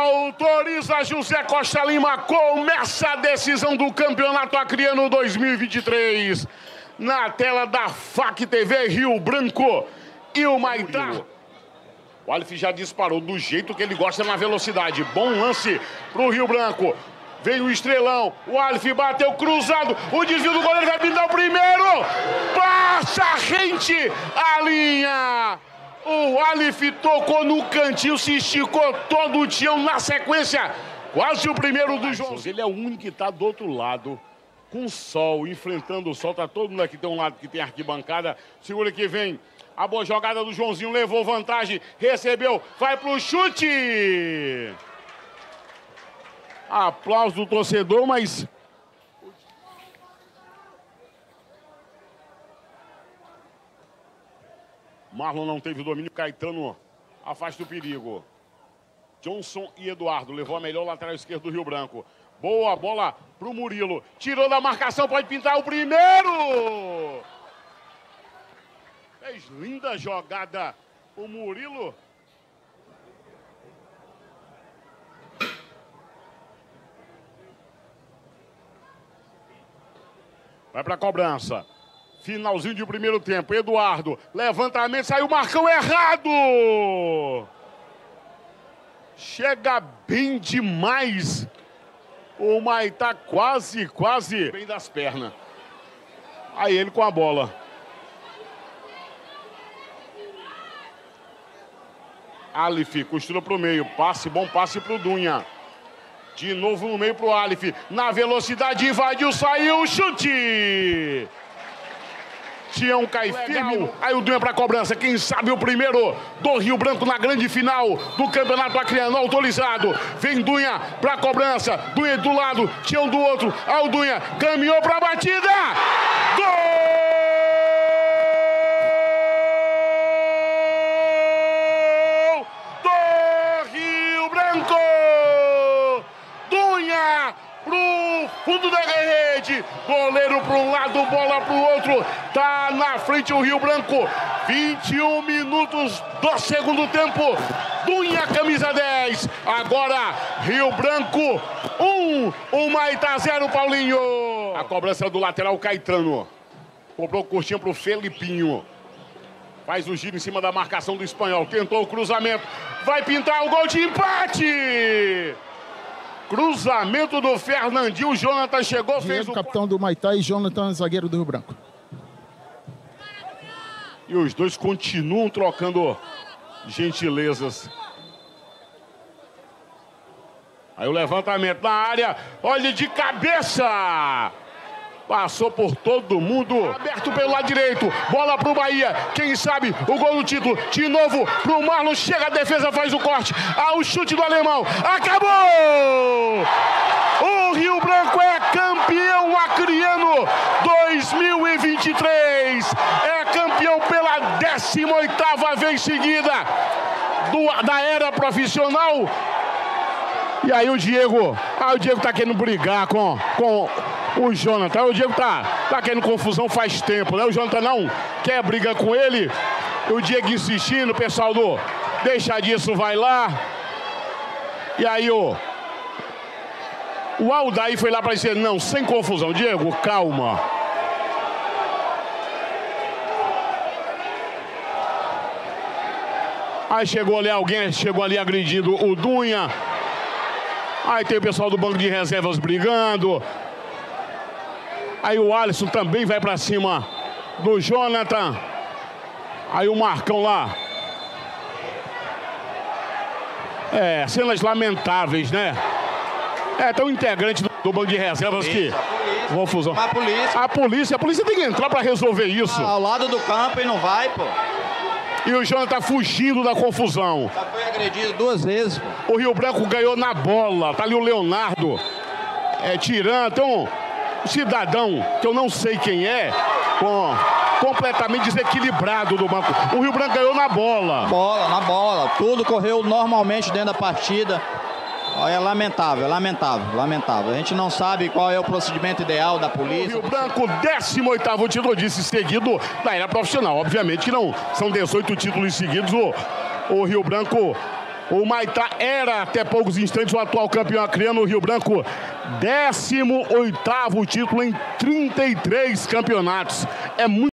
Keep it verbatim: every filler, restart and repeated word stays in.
Autoriza José Costa Lima, começa a decisão do Campeonato Acreano dois mil e vinte e três. Na tela da F A C T V, Rio Branco e o Maitá. O Aleph já disparou do jeito que ele gosta, na velocidade. Bom lance pro Rio Branco. Veio o Estrelão, o Aleph bateu cruzado, o desvio do goleiro vai pintar o primeiro. Passa rente a linha. O Aleph tocou no cantinho, se esticou todo o tião na sequência. Quase o primeiro do João. Ele é o único que está do outro lado, com o sol, enfrentando o sol. Tá todo mundo aqui, tem um lado que tem arquibancada. Segura que vem. A boa jogada do Joãozinho, levou vantagem, recebeu, vai pro chute. Aplauso do torcedor, mas... Marlon não teve domínio, Caetano afasta o perigo. Johnson e Eduardo levou a melhor lateral esquerda do Rio Branco. Boa bola pro Murilo, tirou da marcação, pode pintar o primeiro! Fez linda jogada o Murilo. Vai pra cobrança. Finalzinho de primeiro tempo. Eduardo, levantamento, saiu o Marcão errado. Chega bem demais. O Maitá quase, quase bem das pernas. Aí ele com a bola. Aleph costura pro meio. Passe, bom passe pro Dunha. De novo no meio pro Aleph. Na velocidade, invadiu, saiu, chute! Tião cai firme. Aí o Dunha pra cobrança. Quem sabe o primeiro do Rio Branco na grande final do Campeonato Acreano autorizado. Vem Dunha pra cobrança. Dunha do lado, Tião do outro. Aí o Dunha caminhou pra batida. Gol! Pro fundo da rede, goleiro para um lado, bola para o outro, tá na frente o Rio Branco, vinte e um minutos do segundo tempo, Dunha camisa dez, agora Rio Branco um, o Maitá zero, Paulinho. A cobrança do lateral Caetano, cobrou curtinho pro Felipinho, faz o giro em cima da marcação do espanhol, tentou o cruzamento, vai pintar o gol de empate. Cruzamento do Fernandinho, o Jonathan chegou, Diego, fez o... capitão do Maitá, e Jonathan, zagueiro do Rio Branco. E os dois continuam trocando gentilezas. Aí o levantamento na área, olha de cabeça! Passou por todo mundo. Aberto pelo lado direito. Bola pro Bahia. Quem sabe o gol do título. De novo pro Marlon. Chega a defesa, faz o corte. Ah, o chute do alemão. Acabou! O Rio Branco é campeão acreano dois mil e vinte e três. É campeão pela décima oitava vez seguida do, da era profissional. E aí o Diego. Ah, o Diego tá querendo brigar com... com o Jonathan, o Diego tá, tá querendo confusão faz tempo, né? O Jonathan não quer briga com ele. O Diego insistindo, o pessoal do deixa disso, vai lá. E aí o, o Aldair foi lá para dizer, não, sem confusão. Diego, calma. Aí chegou ali alguém, chegou ali agredindo o Dunha. Aí tem o pessoal do banco de reservas brigando. Aí o Alisson também vai pra cima do Jonathan. Aí o Marcão lá. É, cenas lamentáveis, né? É, tem um integrante do, do banco de reservas que... Confusão. A polícia. A polícia, a polícia tem que entrar pra resolver isso. Ah, ao lado do campo e não vai, pô. E o Jonathan fugindo da confusão. Já foi agredido duas vezes, pô. O Rio Branco ganhou na bola. Tá ali o Leonardo. É, tirando, então... cidadão, que eu não sei quem é, com, completamente desequilibrado do banco. O Rio Branco ganhou na bola. Bola, na bola. Tudo correu normalmente dentro da partida. É lamentável, lamentável, lamentável. A gente não sabe qual é o procedimento ideal da polícia. O Rio Branco, décimo oitavo título, disse, seguido da era profissional. Obviamente que não são dezoito títulos seguidos. O, o Rio Branco O Maitá era, até poucos instantes, o atual campeão acreano, o Rio Branco, décimo oitavo título em trinta e três campeonatos. É muito